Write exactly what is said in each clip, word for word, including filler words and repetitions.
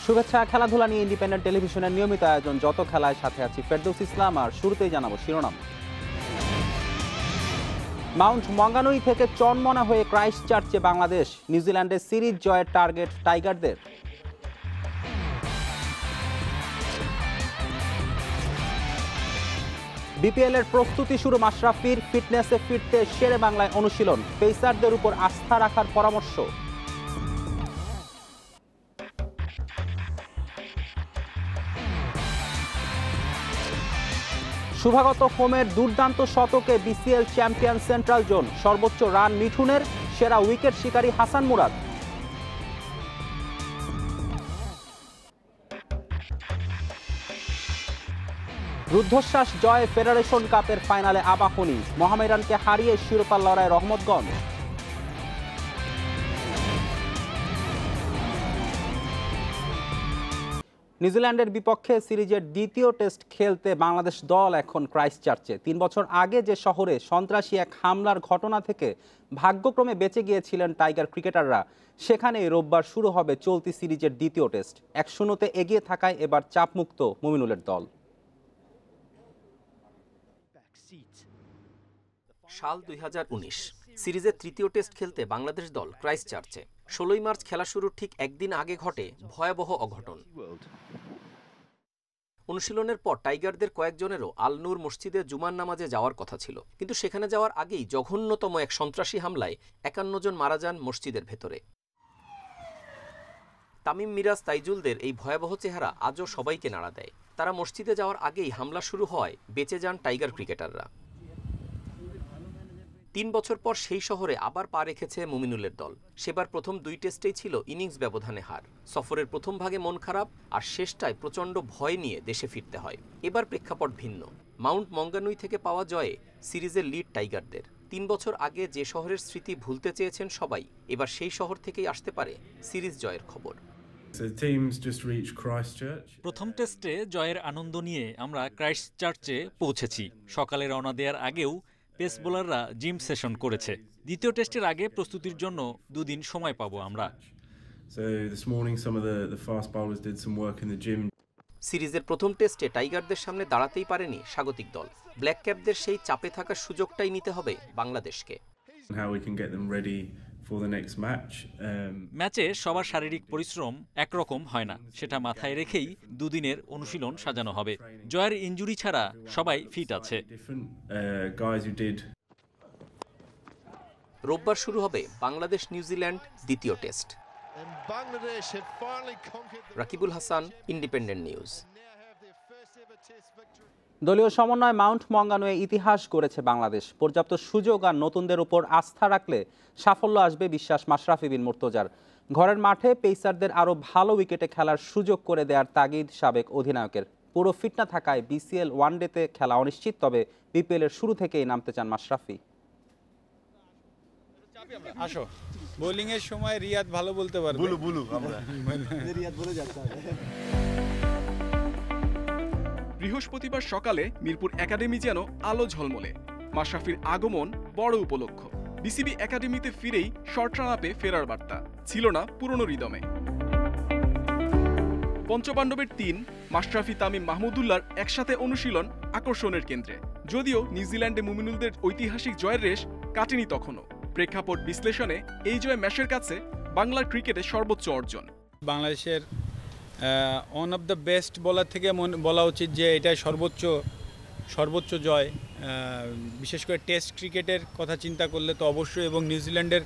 শুভেচ্ছা। খেলাধুলা নিয়ে ইন্ডিপেন্ডেন্ট টেলিভিশনের নিয়মিত আয়োজন যত খেলায়, সাথে আছি ফেরদৌস ইসলাম। আর শুরুতেই জানাবো শিরোনাম। মাউন্ট মঙ্গানুই থেকে চনমনা হয়ে ক্রাইস্ট চার্চে বাংলাদেশ। নিউজিল্যান্ডের সিরিজ জয়ের টার্গেট টাইগারদের। বিপিএল এর প্রস্তুতি শুরু মাশরাফির। ফিটনেসে ফিরতে শেরে বাংলায় অনুশীলন। পেসারদের উপর আস্থা রাখার পরামর্শ। শুভাগত হোমের দুর্দান্ত শতকে বিসিএল চ্যাম্পিয়ন সেন্ট্রাল জোন। সর্বোচ্চ রান মিঠুনের, সেরা উইকেট শিকারী হাসান মুরাদ। রুদ্ধশ্বাস জয়ে ফেডারেশন কাপের ফাইনালে আবাহনী। মোহামেডানকে হারিয়ে শিরোপা লড়াই রহমতগঞ্জ। নিউজিল্যান্ডের বিপক্ষে সিরিজের দ্বিতীয় টেস্ট খেলতে বাংলাদেশ দল এখন ক্রাইস্ট চার্চে। তিন বছর আগে যে শহরে সন্ত্রাসী এক হামলার ঘটনা থেকে ভাগ্যক্রমে বেঁচে গিয়েছিলেন টাইগার ক্রিকেটাররা, সেখানেই রোববার শুরু হবে চলতি সিরিজের দ্বিতীয় টেস্ট। এক শূন্যতে এগিয়ে থাকায় এবার চাপমুক্ত মুমিনুলের দল। সাল দুই হাজার উনিশ সিরিজের তৃতীয় টেস্ট খেলতে বাংলাদেশ দল ক্রাইস্ট চার্চে। ষোলোই মার্চ খেলা শুরুর ঠিক একদিন আগে ঘটে ভয়াবহ অঘটন। অনুশীলনের পর টাইগারদের কয়েকজনেরও আল নূর মসজিদে জুমার নামাজে যাওয়ার কথা ছিল, কিন্তু সেখানে যাওয়ার আগেই জঘন্যতম এক সন্ত্রাসী হামলায় একান্ন জন মারা যান মসজিদের ভেতরে। তামিম, মিরাজ, তাইজুলদের এই ভয়াবহ চেহারা আজও সবাইকে নাড়া দেয়। তারা মসজিদে যাওয়ার আগেই হামলা শুরু হওয়ায় বেঁচে যান টাইগার ক্রিকেটাররা। তিন বছর পর সেই শহরে আবার পা রেখেছে মুমিনুলের দল। সেবার প্রথম দুই টেস্টেই ছিল ইনিংস ব্যবধানে হার। সফরের প্রথম ভাগে মন খারাপ, আর শেষটায় প্রচণ্ড ভয় নিয়ে দেশে ফিরতে হয়। এবার প্রেক্ষাপট ভিন্ন। মাউন্ট মঙ্গানুই থেকে পাওয়া জয়ে সিরিজের লিড টাইগারদের। তিন বছর আগে যে শহরের স্মৃতি ভুলতে চেয়েছেন সবাই, এবার সেই শহর থেকেই আসতে পারে সিরিজ জয়ের খবর। প্রথম টেস্টে জয়ের আনন্দ নিয়ে আমরা ক্রাইস্ট চার্চে পৌঁছেছি। সকালে রওনা দেওয়ার আগেও পেস বোলাররা জিম সেশন করেছে। দ্বিতীয় টেস্টের আগে প্রস্তুতির জন্য দুদিন সময় পাবো আমরা। সিরিজের প্রথম টেস্টে টাইগারদের সামনে দাঁড়াতেই পারেনি স্বাগতিক দল। ব্ল্যাক ক্যাপদের সেই চাপে থাকার সুযোগটাই নিতে হবে বাংলাদেশকে। ম্যাচে সবার শারীরিক পরিশ্রম একরকম হয় না, সেটা মাথায় রেখেই দুদিনের অনুশীলন সাজানো হবে। জয়ের ইনজুরি ছাড়া সবাই ফিট আছে। রোববার শুরু হবে বাংলাদেশ নিউজিল্যান্ড দ্বিতীয় test. Rakibul Hasan, Independent News. দলীয় সমন্বয় মাউন্ট মঙ্গানুয়ে ইতিহাস গড়েছে বাংলাদেশ। পর্যাপ্ত সুযোগ আর নতুনদের উপর আস্থা রাখলে সাফল্য আসবে, বিশ্বাস মাশরাফি বিন মুর্তজার। ঘরের মাঠে পেসারদের আরও ভালো উইকেটে খেলার সুযোগ করে দেওয়ার তাগিদ সাবেক অধিনায়কের। পুরো ফিট না থাকায় বিসিএল ওয়ানডেতে খেলা অনিশ্চিত, তবে বিপিএল এর শুরু থেকেই নামতে চান মাশরাফি। আসো, বোলিং এর সময় রিয়াদ ভালো বলতে পারবে। বুলু বুলু আমরা রিয়াদ বলে যাচ্ছে। বৃহস্পতিবার সকালে মিরপুর একাডেমি যেন আলো ঝলমলে। মাশরাফির আগমন বড় উপলক্ষ। বিসিবি একাডেমিতে ফিরেই শর্ট রান আপে ফেরার বার্তা ছিল না পুরনো রিদমে। পঞ্চপাণ্ডবের তিন মাশরাফি, তামিম, মাহমুদুল্লাহর একসাথে অনুশীলন আকর্ষণের কেন্দ্রে। যদিও নিউজিল্যান্ডে মুমিনুলদের ঐতিহাসিক জয়ের রেশ কাটেনি তখনও। প্রেক্ষাপট বিশ্লেষণে এই জয় ম্যাচের কাছে বাংলার ক্রিকেটে সর্বোচ্চ অর্জন। বাংলাদেশের one of the best bowler থেকে বলা উচিত যে এটাই সর্বোচ্চ সর্বোচ্চ জয়। বিশেষ করে টেস্ট ক্রিকেটের কথা চিন্তা করলে তো অবশ্যই, এবং নিউজিল্যান্ডের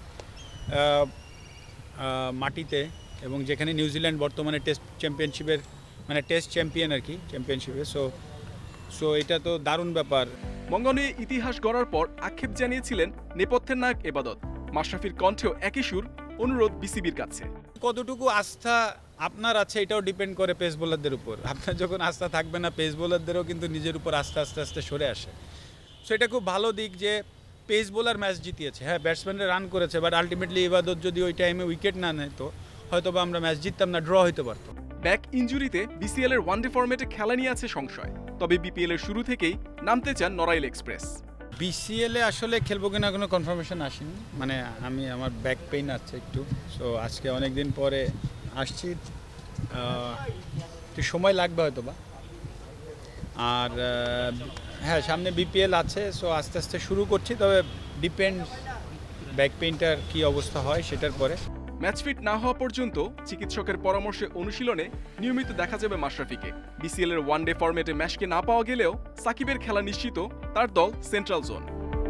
মাটিতে, এবং যেখানে নিউজিল্যান্ড বর্তমানে টেস্ট চ্যাম্পিয়নশিপের মানে টেস্ট চ্যাম্পিয়ন আর কি চ্যাম্পিয়নশিপে। সো সো এটা তো দারুণ ব্যাপার। মঙ্গানুয়ে ইতিহাস গড়ার পর আক্ষেপ জানিয়েছিলেন নেপথ্যের নায়ক এবাদত। মাশরাফির কণ্ঠেও একই সুর, অনুরোধ বিসিবির কাছে। কতটুকু আস্থা আপনার আছে এটাও ডিপেন্ড করে পেস বোলারদের উপর। আপনার যখন আস্থা থাকবে না, পেস বোলারদেরও কিন্তু নিজের উপর আস্থা আস্তে আস্তে সরে আসে। সো এটা খুব ভালো দিক যে পেস বোলার ম্যাচ জিতিয়েছে। হ্যাঁ, ব্যাটসম্যানরা রান করেছে, বাট আলটিমেটলি এবাদত যদি ওই টাইমে উইকেট না নেয় তো হয়তো বা আমরা ম্যাচ জিততাম না, ড্র হতে পারতো। ব্যাক ইনজুরিতে বিসিএল এর ওয়ানডে ফরম্যাটে খেলা নিয়ে আছে সংশয়, তবে বিপিএল এর শুরু থেকেই নামতে চান নড়াইল এক্সপ্রেস। বিসিএল এ আসলে খেলবো কিনা কোনো কনফার্মেশন আসেনি, মানে আমি আমার ব্যাক পেইন আছে একটু। সো আজকে অনেক দিন পরে আসছি, একটু সময় লাগবে হয়তো বা। আর হ্যাঁ, সামনে বিপিএল আছে, সো আস্তে আস্তে শুরু করছি, তবে ডিপেন্ড ব্যাক পেইন্টার কী অবস্থা হয় সেটার পরে। ম্যাচ ফিট না হওয়া পর্যন্ত চিকিৎসকের পরামর্শে অনুশীলনে নিয়মিত দেখা যাবে মাশরাফিকে। বিসিএল এর ওয়ান ডে ফরম্যাটে ম্যাচকে না পাওয়া গেলেও সাকিবের খেলা নিশ্চিত তার দল central zone.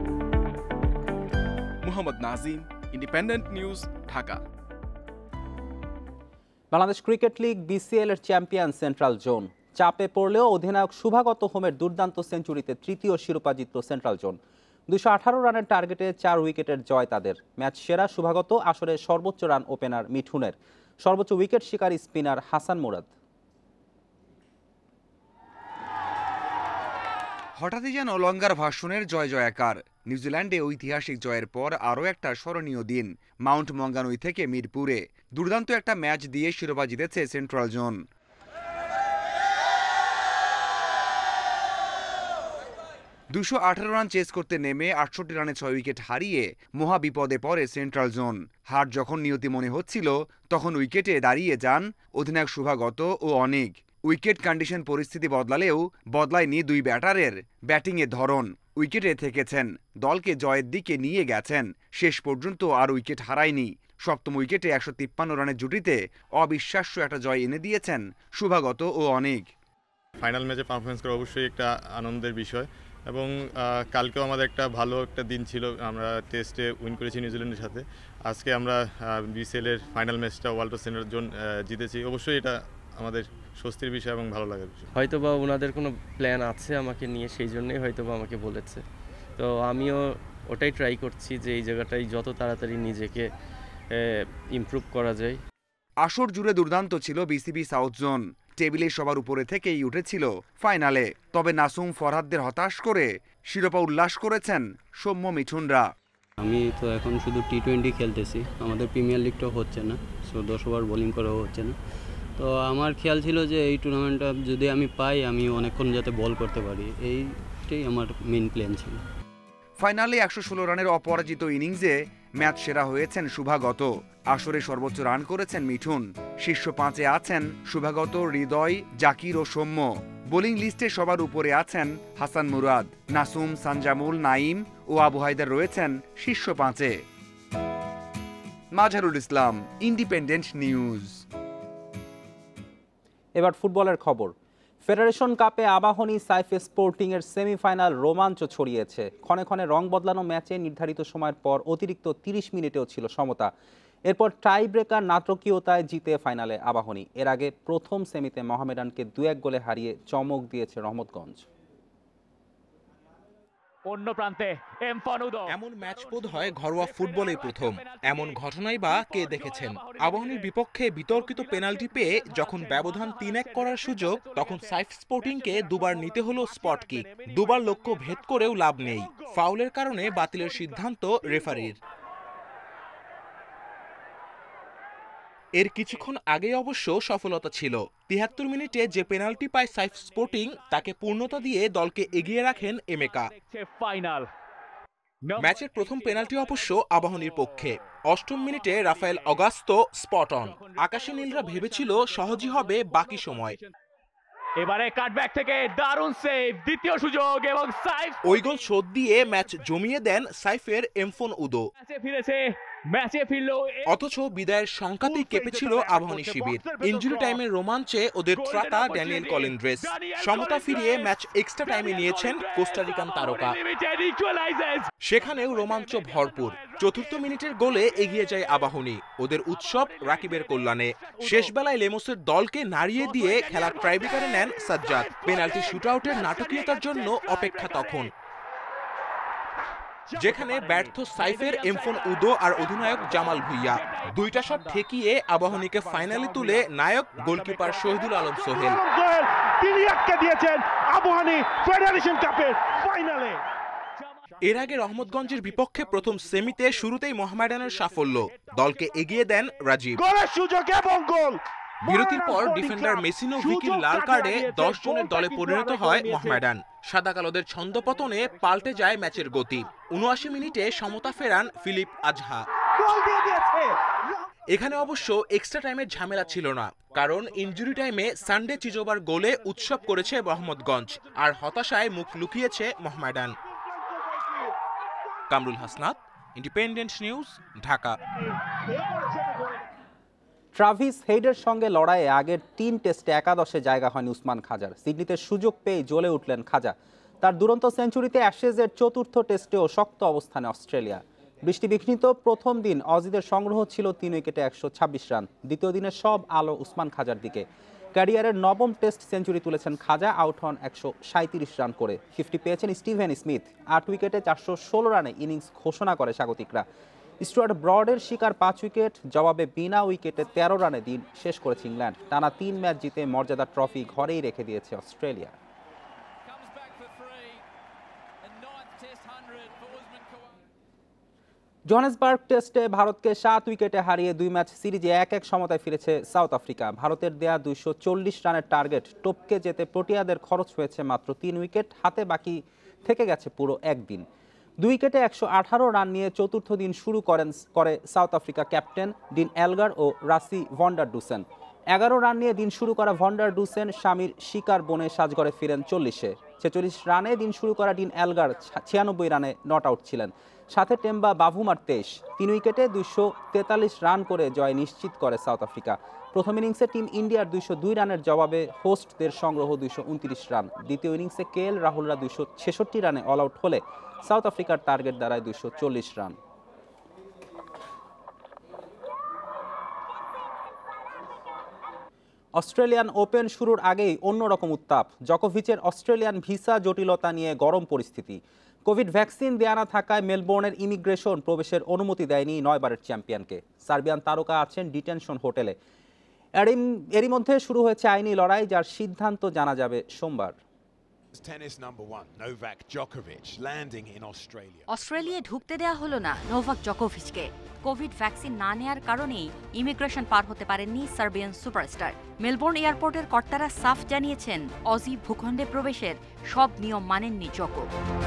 Mohammad Nazim, Independent News, Dhaka. Bangladesh cricket league BCL এর চ্যাম্পিয়ন সেন্ট্রাল জোন। চাপে পড়লেও অধিনায়ক শুভাগত হোমের দুর্দান্ত সেঞ্চুরিতে তৃতীয় শিরোপা জিতল সেন্ট্রাল জোন। দুশো আঠারো রানের টার্গেটে চার উইকেটের জয় তাদের। ম্যাচ সেরা শুভাগত, আসরে সর্বোচ্চ রান ওপেনার মিঠুনের, সর্বোচ্চ উইকেট শিকারী স্পিনার হাসান মুরাদ। হঠাৎই যেন লঙ্গার ভাষণের জয় জয়াকার। নিউজিল্যান্ডে ঐতিহাসিক জয়ের পর আরও একটা স্মরণীয় দিন। মাউন্ট মঙ্গানুই থেকে মিরপুরে দুর্দান্ত একটা ম্যাচ দিয়ে শিরোপা জিতেছে সেন্ট্রাল জোন। দুশো আঠারো রান চেস করতে নেমে আটষট্টি রানে ছয় উইকেট হারিয়ে মহা বিপদে পড়ে সেন্ট্রাল জোন। হার যখন নিয়তি মনে হচ্ছিল, তখন উইকেটে দাঁড়িয়ে যান অধিনায়ক শুভাগত ও অনেক। উইকেট কন্ডিশন পরিস্থিতি বদলালেও বদলায়নি দুই ব্যাটারের ব্যাটিংয়ের ধরন। উইকেটে থেকেছেন, দলকে জয়ের দিকে নিয়ে গেছেন, শেষ পর্যন্ত আর উইকেট হারায়নি। সপ্তম উইকেটে একশো তিপ্পান্ন রানের জুটিতে অবিশ্বাস্য একটা জয় এনে দিয়েছেন শুভাগত ও অনেক। ফাইনাল ম্যাচে পারফরমেন্স করা অবশ্যই একটা আনন্দের বিষয়, এবং কালকেও আমাদের একটা ভালো একটা দিন ছিল। আমরা টেস্টে উইন করেছি নিউজিল্যান্ডের সাথে। আজকে আমরা বিসিএল এর ফাইনাল ম্যাচটা ওয়ার্ল্ড সেন্টার জোন জিতেছি। অবশ্যই এটা আমাদের স্বস্তির বিষয় এবং ভালো লাগার বিষয়। হয়তো বা ওনাদের কোনো প্ল্যান আছে আমাকে নিয়ে, সেই জন্যই হয়তো বা আমাকে বলেছে। তো আমিও ওটাই ট্রাই করছি যে এই জায়গাটাই যত তাড়াতাড়ি নিজেকে ইমপ্রুভ করা যায়। আসর জুড়ে দুর্দান্ত ছিল বিসিবি সাউথ জোন। টেবিলে সবার উপরে থেকেই উঠেছিল ফাইনালে। তবে নাসুম ফরহাদদের হতাশ করে শিরোপা উল্লাস করেছেন সৌম্য মিঠুনরা। আমি তো এখন শুধু টি টোয়েন্টি খেলতেছি, আমাদের প্রিমিয়ার লিগটাও হচ্ছে না, সো দশ ওভার বোলিং করাও হচ্ছে না। তো আমার খেয়াল ছিল যে এই টুর্নামেন্টটা যদি আমি পাই, আমি অনেকক্ষণ যাতে বল করতে পারি, এইটাই আমার মেইন প্ল্যান ছিল। ফাইনালে একশো ষোলো রানের অপরাজিত ইনিংসে ম্যাচ সেরা হয়েছেন শুভাগত। আসরে সর্বোচ্চ রান করেছেন মিঠুন। শীর্ষ পাঁচে আছেন শুভাগত, হৃদয়, জাকির ও সৌম্য। বোলিং লিস্টে সবার উপরে আছেন হাসান মুরাদ। নাসুম, সানজামুল, নাইম ও আবু হায়দার রয়েছেন শীর্ষ পাঁচে। Mazharul Islam, Independent News. এবার ফুটবলের খবর। ফেডারেশন কাপে আবাহনী সাইফ স্পোর্টিং এর সেমিফাইনাল রোমাঞ্চ ছড়িয়েছে। ক্ষণে ক্ষণে রং বদলানো ম্যাচে নির্ধারিত সময়ের পর অতিরিক্ত তিরিশ মিনিটেও ছিল সমতা। এরপর টাই ব্রেকার নাটকীয়তায় জিতে ফাইনালে আবাহনী। এর আগে প্রথম সেমিতে মোহামেডানকে দু এক গোলে হারিয়ে চমক দিয়েছে রহমতগঞ্জ। অন্য প্রান্তে এমন ম্যাচ বোধ হয় ঘরোয়া ফুটবলেই প্রথম। এমন ঘটনাই বা কে দেখেছেন? আবাহনীর বিপক্ষে বিতর্কিত পেনাল্টি পেয়ে যখন ব্যবধান তিন এক করার সুযোগ, তখন সাইফ স্পোর্টিংকে দুবার নিতে হলো স্পট কিক। দুবার লক্ষ্য ভেদ করেও লাভ নেই, ফাউলের কারণে বাতিলের সিদ্ধান্ত রেফারির। এর কিছুক্ষণ আগে অবশ্য সফলতা ছিল। তিয়াত্তর মিনিটে যে পেনাল্টি পায় সাইফ স্পোর্টিং, তাকে পূর্ণতা দিয়ে দলকে এগিয়ে রাখেন এমেকা। ম্যাচের প্রথম পেনাল্টি অবশ্য আবাহনীর পক্ষে। অষ্টম মিনিটে রাফায়েল অগাস্তো স্পট অন। আকাশে নীলরা ভেবেছিল সহজই হবে বাকি সময়। এবারে কাটব্যাক থেকে দারুণ সেভ, দ্বিতীয় সুযোগ, এবং সাইফ ওই গোল শোধ দিয়ে ম্যাচ জমিয়ে দেন সাইফের এমফোন উদো। ম্যাচে ফিরেছে, ম্যাচে ফিরলো। অথচ বিদায়ের সংখ্যাতেই কেঁপেছিল আবাহনী শিবির। ইনজুরি টাইমের রোমাঞ্চে ওদের ত্রাতা ড্যানিয়েল কলিন্ড্রেস। সমতা ফিরিয়ে ম্যাচ এক্সট্রা টাইমে নিয়েছেন কোস্টারিকান তারকা। সেখানেও রোমাঞ্চ ভরপুর। চতুর্থ মিনিটের গোলে এগিয়ে যায় আবাহনী। ওদের উৎসব রাকিবের কল্যাণে। শেষ বেলায় লেমসের দলকে নাড়িয়ে দিয়ে খেলার ট্রাইব্রেকারে নেন সাজ্জাদ। পেনাল্টি শুটআউটের নাটকীয়তার জন্য অপেক্ষা তখন, যেখানে ব্যর্থ সাইফের এমফোন উদো আর অধিনায়ক জামাল ভুইয়া। দুইটা শট ঠেকিয়ে আবাহনীকে ফাইনালে তুলে নায়ক গোলকিপার শহীদুল আলম সোহেল। তিনি আটকে দিয়েছেন আবাহনী ফেডারেশন কাপের ফাইনালে। এর আগে রহমতগঞ্জের বিপক্ষে প্রথম সেমিতে শুরুতেই মোহামেডানের সাফল্য। দলকে এগিয়ে দেন রাজীব। সুযোগ এবং গোল। বিরতির পর ডিফেন্ডার মেসিনো ভিকির লাল কার্ডে দশ জনের দলে পরিণত হয় মোহামেডান। সাদা কালোদের ছন্দপতনে পাল্টে যায় ম্যাচের গতি। উনআশি মিনিটে সমতা ফেরান ফিলিপ আজহা। গোল দিয়ে দিয়েছে। এখানে অবশ্য এক্সট্রা টাইমের ঝামেলা ছিল না, কারণ ইনজুরি টাইমে সানডে চিজোবার গোলে উৎসব করেছে মোহাম্মদগঞ্জ, আর হতাশায় মুখ লুকিয়েছে Mohammedan. Kamrul Hasnat, Independent News, Dhaka. Travis হেডের সঙ্গে লড়াইয়ে আগের তিন টেস্টে একাদশে জায়গা হয়নি উসমান খাজার। সিডনিতে সুযোগ পেয়ে জ্বলে উঠলেন খাজা। তার দুরন্ত সেঞ্চুরিতে অ্যাশেজের চতুর্থ টেস্টেও শক্ত অবস্থানে অস্ট্রেলিয়া। বৃষ্টিবিঘ্নিত প্রথম দিন অজিদের সংগ্রহ ছিল তিন উইকেটে একশো ছাব্বিশ রান। দ্বিতীয় দিনে সব আলো উসমান খাজার দিকে। ক্যারিয়ারের নবম টেস্ট সেঞ্চুরি তুলেছেন খাজা, আউট হন একশো সাঁইত্রিশ রান করে। ফিফটি পেয়েছেন স্টিভেন স্মিথ। আট উইকেটে চারশো ষোলো রানে ইনিংস ঘোষণা করে স্বাগতিকরা। স্টুয়ার্ট ব্রডের শিকার পাঁচ উইকেট, জবাবে বিনা উইকেটে তেরো রানে দিন শেষ করেছে ইংল্যান্ড। টানা তিন ম্যাচ জিতে মর্যাদার ট্রফি ঘরেই রেখে দিয়েছে অস্ট্রেলিয়া। জোহানেসবার্গ টেস্টে ভারতকে সাত উইকেটে হারিয়ে দুই ম্যাচ সিরিজে এক এক সমতায় ফিরেছে সাউথ আফ্রিকা। ভারতের দেয়া দুইশো চল্লিশ রানের টার্গেট টপকে যেতে প্রোটিয়াদের খরচ হয়েছে মাত্র তিন উইকেট, হাতে বাকি থেকে গেছে পুরো একদিন। দুই উইকেটে একশো আঠারো রান নিয়ে চতুর্থ দিন শুরু করেন করে South Africa captain Dean Elgar ও রাসি ভন্ডার ডুসেন। এগারো রান নিয়ে দিন শুরু করা ভন্ডার ডুসেন স্বামীর শিকার বনে সাজঘরে ফিরেন চল্লিশে। ছেচল্লিশ রানে দিন শুরু করা ডিন এলগার ছিয়ানব্বই রানে নট আউট ছিলেন। সাথে টেম্বা বাভুমার তেইশ। তিন উইকেটে দুইশো তেতাল্লিশ রান করে জয় নিশ্চিত করে সাউথ আফ্রিকা। প্রথম ইনিংসে টিম ইন্ডিয়ার দুইশো দুই রানের জবাবে হোস্টদের সংগ্রহ দুইশো উনত্রিশ রান। দ্বিতীয় ইনিংসে কে এল রাহুলরা দুইশো ছেষট্টি রানে অল আউট হলে সাউথ আফ্রিকার টার্গেট দাঁড়ায় দুইশো চল্লিশ রান। অস্ট্রেলিয়ান ওপেন শুরুর আগেই অন্যরকম উত্তাপ। জকোভিচের অস্ট্রেলিয়ান ভিসা জটিলতা নিয়ে গরম পরিস্থিতি। কোভিড ভ্যাকসিন দেয়া না থাকায় মেলবোর্নের ইমিগ্রেশন প্রবেশের অনুমতি দেয়নি নয়বারের চ্যাম্পিয়নকে। সার্বিয়ান তারকা আছেন ডিটেনশন হোটেলে। এরই মধ্যে শুরু হয়েছে আইনি লড়াই, যার সিদ্ধান্ত জানা যাবে সোমবার। অস্ট্রেলিয়া ঢুকতে দেয়া হলো না নোভাক জকোভিচকে। কোভিড ভ্যাকসিন না নেয়ার কারণেই ইমিগ্রেশন পার হতে পারেননি সার্বিয়ান সুপারস্টার। মেলবোর্ন এয়ারপোর্টের কর্তারা সাফ জানিয়েছেন অজি ভূখণ্ডে প্রবেশের সব নিয়ম মানেননি জকো।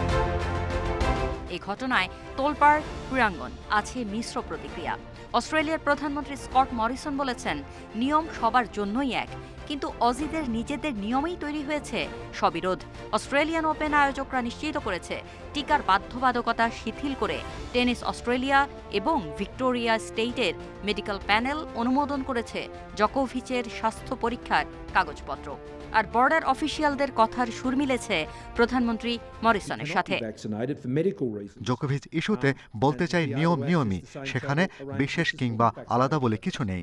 এই ঘটনায় তোলপাড় ক্রীড়াঙ্গন, আছে মিশ্র প্রতিক্রিয়া। অস্ট্রেলিয়ার প্রধানমন্ত্রী স্কট মরিসন বলেছেন, নিয়ম সবার জন্যই এক, কিন্তু অজিদের নিজেদের নিয়মেই তৈরি হয়েছে সবিরোধ। অস্ট্রেলিয়ান ওপেন আয়োজকরা নিশ্চিত করেছে টিকার বাধ্যবাধকতা শিথিল করে টেনিস অস্ট্রেলিয়া এবং ভিক্টোরিয়া স্টেটের মেডিকেল প্যানেল অনুমোদন করেছে জকোভিচের স্বাস্থ্য পরীক্ষার কাগজপত্র। আর বর্ডার অফিসিয়ালদের কথার সুর মিলেছে প্রধানমন্ত্রী মরিসনের সাথে। জোকোভিচ ইস্যুতে বলতে চাই নিয়ম নিয়মই, সেখানে বিশেষ কিংবা আলাদা বলে কিছু নেই।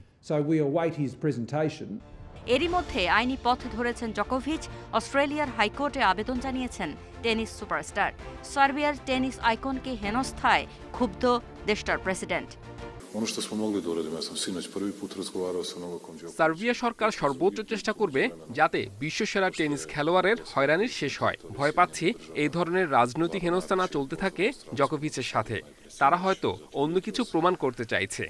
এরই মধ্যে আইনি পথ ধরেছেন জকোভিচ। অস্ট্রেলিয়ার হাইকোর্টে আবেদন জানিয়েছেন টেনিস সুপারস্টার। সার্বিয়ার টেনিস আইকনকে হেনস্থায় ক্ষুব্ধ দেশটার প্রেসিডেন্ট। সার্বিয়া সরকার সর্বোচ্চ চেষ্টা করবে যাতে বিশ্বসেরা টেনিস খেলোয়াড়ের হয়রানির শেষ হয়। ভয় পাচ্ছি এই ধরনের রাজনৈতিক হেনস্থা না চলতে থাকে জকোভিচের সাথে। তারা হয়তো অন্য কিছু প্রমাণ করতে চাইছে।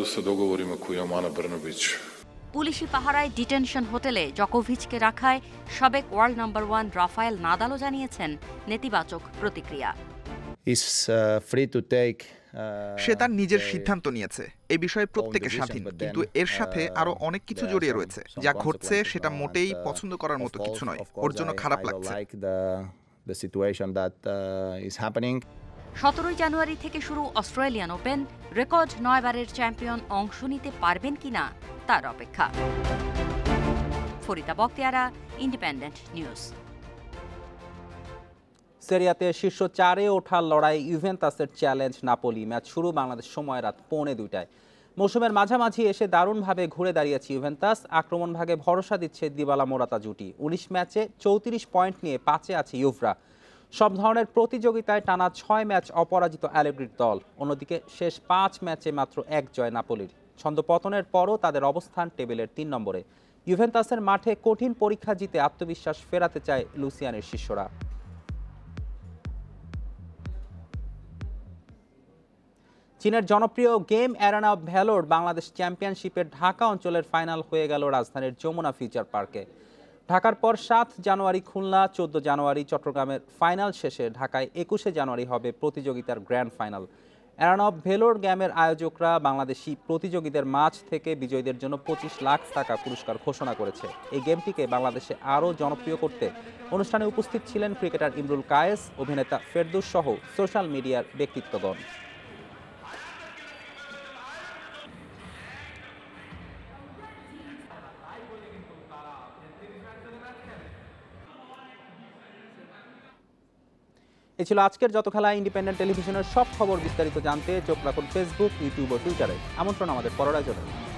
পুলিশি পাহারায় ডিটেনশন হোটেলে জকোভিচকে রাখায় সাবেক ওয়ার্ল্ড নাম্বার ওয়ান রাফায়েল নাদালও জানিয়েছেন নেতিবাচক প্রতিক্রিয়া। সে তার নিজের সিদ্ধান্ত নিয়েছে, এই বিষয়ে প্রত্যেকে স্বাধীন, কিন্তু এর সাথে আরো অনেক কিছু জড়িয়ে রয়েছে। যা ঘটছে সেটা মোটেই পছন্দ করার মতো কিছু নয়, ওর জন্য খারাপ লাগছে। সতেরোই জানুয়ারি থেকে শুরু অস্ট্রেলিয়ান ওপেন। রেকর্ড নয়বারের চ্যাম্পিয়ন অংশ নিতে পারবেন কিনা তার অপেক্ষা। Farida Bakhtiara, Independent News. সেরিয়াতে শীর্ষ চারে ওঠার লড়াই ইউভেন্টাসের চ্যালেঞ্জ নাপোলি। ম্যাচ শুরু বাংলাদেশ সময় রাত পৌনে দুইটায়। মৌসুমের মাঝামাঝি এসে দারুণভাবে ঘুরে দাঁড়িয়েছে ইউভেন্টাস। আক্রমণ ভাগে ভরসা দিচ্ছে দিবালা মোরাতা জুটি। উনিশ ম্যাচে চৌত্রিশ পয়েন্ট নিয়ে পাঁচে আছে ইউভরা। সব ধরনের প্রতিযোগিতায় টানা ছয় ম্যাচ অপরাজিত অ্যালেগ্রির দল। অন্যদিকে শেষ পাঁচ ম্যাচে মাত্র এক জয় নাপোলির। ছন্দপতনের পরও তাদের অবস্থান টেবিলের তিন নম্বরে। ইউভেন্টাসের মাঠে কঠিন পরীক্ষা জিতে আত্মবিশ্বাস ফেরাতে চায় লুসিয়ানের শিষ্যরা। চীনের জনপ্রিয় গেম অ্যারেনা ভ্যালোর বাংলাদেশ চ্যাম্পিয়নশিপের ঢাকা অঞ্চলের ফাইনাল হয়ে গেল রাজধানীর যমুনা ফিউচার পার্কে। ঢাকার পর সাত জানুয়ারি খুলনা, চোদ্দ জানুয়ারি চট্টগ্রামের ফাইনাল শেষে ঢাকায় একুশে জানুয়ারি হবে প্রতিযোগিতার গ্র্যান্ড ফাইনাল। এরানব ভেলোর গেমের আয়োজকরা বাংলাদেশি প্রতিযোগীদের মাঝ থেকে বিজয়ীদের জন্য পঁচিশ লাখ টাকা পুরস্কার ঘোষণা করেছে। এই গেমটিকে বাংলাদেশে আরও জনপ্রিয় করতে অনুষ্ঠানে উপস্থিত ছিলেন ক্রিকেটার ইমরুল কায়েস, অভিনেতা ফেরদৌস সহ সোশ্যাল মিডিয়ার ব্যক্তিত্বগণ। এ ছিল আজকের যত খেলা। ইন্ডিপেন্ডেন্ট টেলিভিশনের সব খবর বিস্তারিত জানতে চোখ রাখুন ফেসবুক, ইউটিউব ও টুইটারে। আমন্ত্রণ আমাদের পরের আয়োজনে।